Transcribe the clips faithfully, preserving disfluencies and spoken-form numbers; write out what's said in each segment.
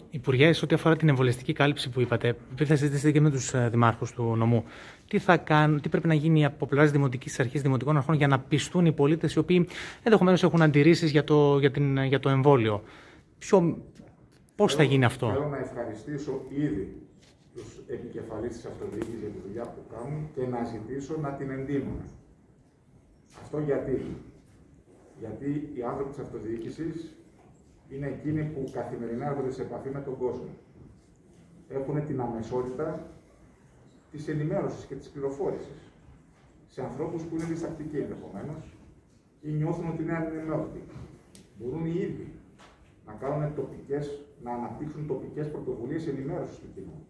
Υπουργέ, σε ό,τι αφορά την εμβολιαστική κάλυψη που είπατε, επειδή θα συζητήσετε και με τους δημάρχους του νομού, τι, θα κάνουν, τι πρέπει να γίνει από πλευράς Δημοτικής Αρχής, Δημοτικών Αρχών για να πιστούν οι πολίτες οι οποίοι ενδεχομένως έχουν αντιρρήσεις για το, για την, για το εμβόλιο. Ποιο, πώς θα γίνει αυτό? Θέλω να ευχαριστήσω ήδη τους επικεφαλείς της αυτοδιοίκησης για τη δουλειά που κάνουν και να ζητήσω να την εντείνουν. Αυτό γιατί. Γιατί οι άνθρωποι της αυτοδιοίκησης είναι εκείνοι που καθημερινά έρχονται σε επαφή με τον κόσμο. Έχουν την αμεσότητα της ενημέρωσης και της πληροφόρησης σε ανθρώπους που είναι διστακτικοί ενδεχομένως ή νιώθουν ότι είναι ανενημέρωτοι. Μπορούν οι ίδιοι να κάνουν τοπικές, να αναπτύξουν τοπικές πρωτοβουλίες ενημέρωσης του κοινού.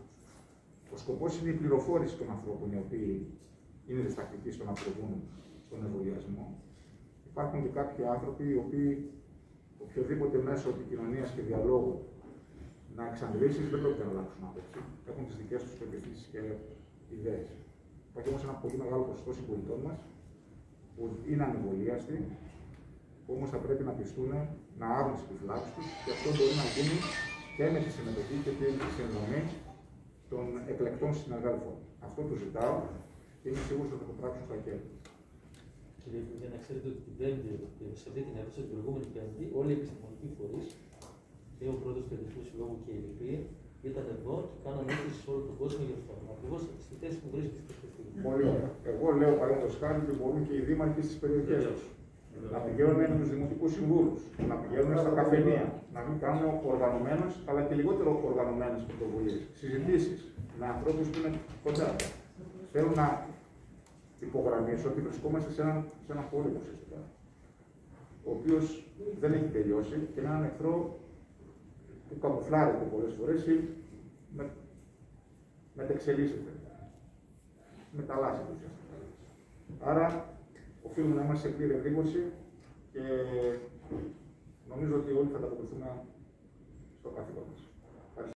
Ο σκοπός είναι η πληροφόρηση των ανθρώπων οι οποίοι είναι διστακτικοί στο να προβούν στον εμβολιασμό. Υπάρχουν και κάποιοι άνθρωποι οι οποίοι οποιοδήποτε μέσο επικοινωνίας και διαλόγου να εξαντλήσεις δεν πρόκειται να αλλάξουν άποψη. Έχουν τις δικές τους πεποιθήσεις και ιδέες. Υπάρχει όμως ένα πολύ μεγάλο ποσοστό συμπολιτών μας που είναι ανεμβολίαστοι, που όμως θα πρέπει να πιστούν να άρουν τις επιφυλάξεις τους και αυτό μπορεί να γίνει και με τη συμμετοχή και τη συνδρομή των εκλεκτών συναδέλφων. Αυτό το ζητάω και είμαι σίγουρος ότι θα το πράξουν στα χέρια. Κύριε Υπουργέ, να ξέρετε ότι την Πέμπτη, σε αυτή την αίθουσα, την προηγούμενη Πέμπτη, όλοι οι επιστημονικοί φορείς, και ο πρόεδρος του Ελληνικού Συλλόγου και οι λοιποί, ήταν εδώ και κάναν έκκληση σε όλο τον κόσμο γι' αυτό. Ακριβώς στη θέση που βρίσκεται αυτή τη στιγμή. Πολύ ωραία. Εγώ λέω παραδείγματος χάρη ότι μπορούν και οι δήμαρχοι στις περιοχές τους να πηγαίνουν με τους δημοτικούς συμβούλους, να πηγαίνουν στα καφενεία, να μην κάνουν οργανωμένες αλλά και λιγότερο οργανωμένες πρωτοβουλίες. Συζητήσεις με ανθρώπους που είναι κοντά. Θέλω να υπογραμμίσω ότι βρισκόμαστε σε έναν, σε έναν πόλεμο ουσιαστικά, ο οποίος δεν έχει τελειώσει και με έναν εχθρό που καμουφλάρεται πολλές φορές ή με, μετεξελίσσεται, μεταλλάσσεται ουσιαστικά. Άρα, οφείλουμε να είμαστε σε πλήρη εγρήγορση και νομίζω ότι όλοι θα ανταποκριθούμε στο καθήκον μας.